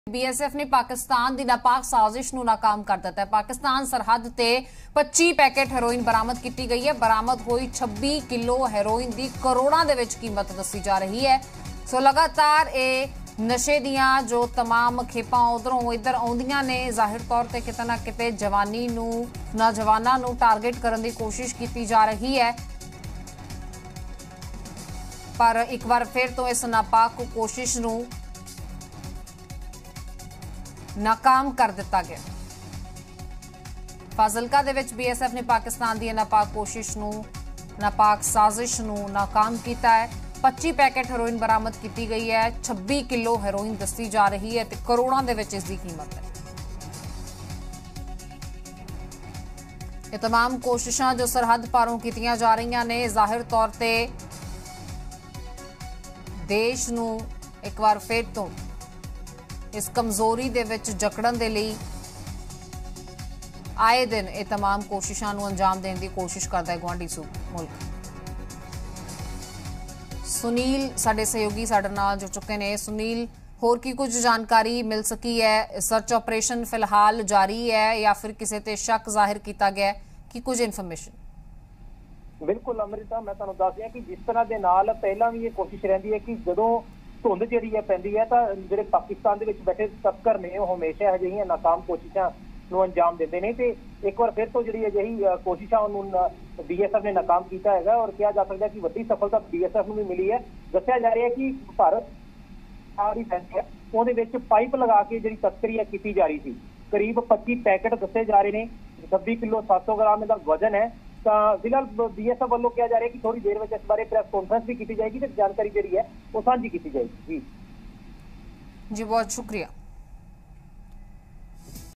BSF ने पाकिस्तान की नापाक साजिश ਨੂੰ नाकाम कर दिता है। पाकिस्तान सरहद ते 25 पैकेट हेरोइन बरामद की गई है। बरामद हुई 26 किलो हेरोइन की करोड़ों के विच कीमत दसी जा रही है। सो लगातार ये नशे दियां जो तमाम खेपां उधरों इधर आउंदियां ने, जाहिर तौर पर किते ना किते जवानी नूं, नौजवानां नूं टारगेट करने की कोशिश की जा रही है। पर एक बार फिर तो इस नापाक कोशिश नूं नाकाम कर दिता गया। फाजिलका दे विच बीएसएफ ने पाकिस्तान की नापाक कोशिश नूं, नापाक साजिश नूं नाकाम किया है। 25 पैकेट हेरोइन बरामद की गई है। 26 किलो हेरोइन दसी जा रही है ते करोड़ों दे विच इसकी कीमत है। ये तमाम कोशिशां जो सरहद पारों कीतियां जा रही ने, जाहिर तौर ते देश नूं एक बार फिर तो इस कमजोरी दे विच जकड़न दे लई आए दिन ये तमाम कोशिशों को अंजाम देने की कोशिश करता है गुआढ़ी मुल्क। सुनील साडे सहयोगी साडे नाल जुड़ चुके हैं। सुनील, होर की कुछ जानकारी मिल सकी है? सर्च ऑपरेशन फिलहाल जारी है या फिर किसी ते शक जाहिर किया गया कि कुछ इन्फॉर्मेशन? बिल्कुल अमृता, मैं तुहानूं दस दियां कि जिस तरह के नाल पहला भी ये कोशिश रहिंदी है कि जदों धुंध जी पैंदी है तो जो पाकिस्तान के बैठे तस्कर ने हमेशा अजिहियां नाकाम कोशिशों को अंजाम देते हैं। तो एक बार फिर तो जी अजिही कोशिशों बीएसएफ ने नाकाम किया है और कहा जा सकता है कि वड्डी सफलता बीएसएफ को भी मिली है। दस्या जा रहा है कि भारत है वो पाइप लगा के जी तस्करी की जा रही थी। करीब 25 पैकेट दसे जा रहे हैं। 26 किलो 700 ग्राम का वजन है। तो फिलहाल बीएसएफ वालों कहा जा रहा है कि थोड़ी देर में इस बारे प्रेस कॉन्फ्रेंस भी की जाएगी तो जानकारी जी है वो साझी की जाएगी। जी बहुत शुक्रिया।